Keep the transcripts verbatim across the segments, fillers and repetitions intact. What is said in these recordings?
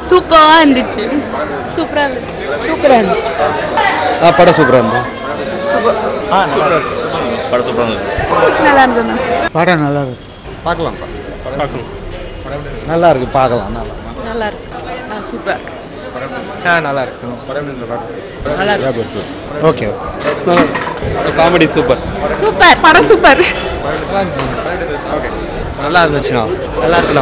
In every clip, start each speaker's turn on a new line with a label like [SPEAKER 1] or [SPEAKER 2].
[SPEAKER 1] சூப்பரா இருந்துச்சு. சூப்பரா இருந்துச்சு.
[SPEAKER 2] சூப்பரா இருந்துச்சு.
[SPEAKER 3] ஆ படம் சூப்பரா இருந்துச்சு.
[SPEAKER 2] சூப்பர்.
[SPEAKER 3] ஆ நல்லா இருக்கு. படம் சூப்பரா இருந்துச்சு.
[SPEAKER 1] நல்லா இருந்தது.
[SPEAKER 3] படம் நல்லா இருக்கு. பார்க்கலாம். பார்க்கலாம். நல்லா இருக்கு பார்க்கலாம். நல்லா
[SPEAKER 2] நல்லா இருக்கு. ஆ சூப்பரா இருக்கு.
[SPEAKER 3] ஆ நல்லா இருக்கு. படம் நல்லா இருக்கு. ஓகே. நல்லா காமெடி சூப்பர்.
[SPEAKER 1] சூப்பர். படம் சூப்பர்.
[SPEAKER 3] ஓகே. நல்லா இருந்துச்சுண்ணா. நல்லா இருக்குண்ணா.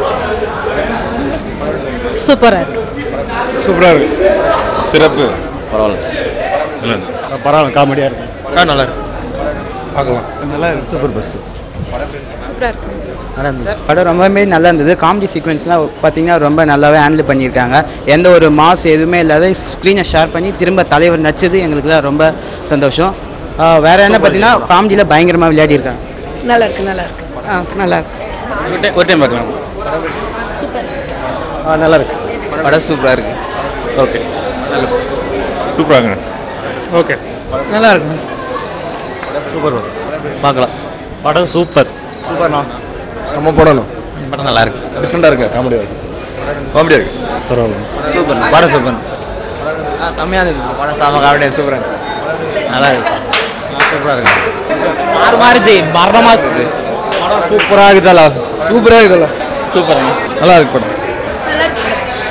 [SPEAKER 2] சூப்பரா இருக்கு.
[SPEAKER 3] சூப்பரா இருக்கு. சிறப்பு. பரவாயில்ல. நல்லா இருக்கு. பரவாயில்ல காமெடியாக இருக்கு. ஆ நல்லா இருக்கு. பார்க்கலாம். நல்லா இருக்கு. Super bus.
[SPEAKER 1] சூப்பரா இருக்கு.
[SPEAKER 4] நல்லா இருந்துச்சு. படம் ரொம்பவே நல்லா இருந்தது. காமெடி சீக்வன்ஸ்லாம் பார்த்தீங்கன்னா ரொம்ப நல்லாவே ஹேண்டில் பண்ணியிருக்காங்க. எந்த ஒரு மாஸ் எதுவுமே இல்லாத ஸ்க்ரீனை ஷேர் பண்ணி திரும்ப தலைவர் நடிச்சது எங்களுக்குலாம் ரொம்ப சந்தோஷம். வேறு என்ன பார்த்தீங்கன்னா காமெடியில் பயங்கரமாக விளையாடிருக்காங்க.
[SPEAKER 2] நல்லா இருக்கு. நல்லா இருக்கு. ஆ நல்லா இருக்கு.
[SPEAKER 4] ஒரு டைம் ஒரு டைம் பார்க்கலாம்.
[SPEAKER 1] சூப்பர்.
[SPEAKER 3] ஆ நல்லா இருக்கு.
[SPEAKER 4] படம் சூப்பராக இருக்குது.
[SPEAKER 3] ஓகே. நல்ல சூப்பராங்க. ஓகே.
[SPEAKER 4] நல்லா இருக்கு.
[SPEAKER 3] சூப்பர்
[SPEAKER 4] பார்க்கலாம்.
[SPEAKER 3] படம் சூப்பர். சூப்பர்ண்ணா. நம்ம போடணும்.
[SPEAKER 4] படம் நல்லா இருக்கு.
[SPEAKER 3] டிஃப்ரெண்டாக இருக்கு. காமெடியாக இருக்கு. காமெடியாக இருக்கு. பரவாயில்ல.
[SPEAKER 4] சூப்பர். படம் சூப்பர். ஆ செம்மையாக இருக்குது. படம் செம்ம காமெடியாக சூப்பராக இருக்கு. நல்லா இருக்கு. சூப்பராக இருக்கு. மாறு மாறுச்சு மரணமாக இருக்குது.
[SPEAKER 3] படம் சூப்பராக இருக்குதல்ல. சூப்பராக இருக்குதல்ல.
[SPEAKER 4] சூப்பர்.
[SPEAKER 3] நல்லா இருக்கு படம்.
[SPEAKER 1] நல்லா இருக்கு.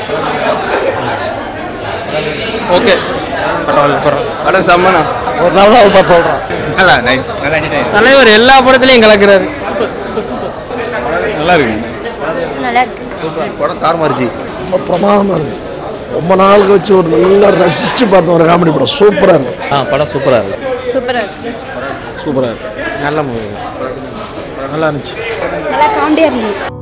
[SPEAKER 3] ஓகே. படம் செம்மண்ணா. ஒரு நாள் தான் பார்த்து சொல்கிறேன்.
[SPEAKER 4] நல்லா நைஸ். நல்லா என்டர்டைன்.
[SPEAKER 3] தலைவர் எல்லா படத்துலையும் கலக்கிறாரு. நல்லா இருக்கு.
[SPEAKER 1] நல்லா இருக்கு.
[SPEAKER 3] படம் தாறுமாறுச்சு.
[SPEAKER 5] ரொம்ப பிரமாதமாக இருக்குது. ரொம்ப நாளுக்கு வச்சு ஒரு நல்லா ரசித்து பார்த்த ஒரு காமெடி படம். சூப்பராக இருக்குது.
[SPEAKER 3] ஆ படம் சூப்பராக இருக்கு.
[SPEAKER 1] சூப்பரா இருக்கு.
[SPEAKER 3] சூப்பராக இருக்கு. நல்ல மூவி. நல்லா இருந்துச்சு.
[SPEAKER 1] நல்லா காமெடியா இருந்தது.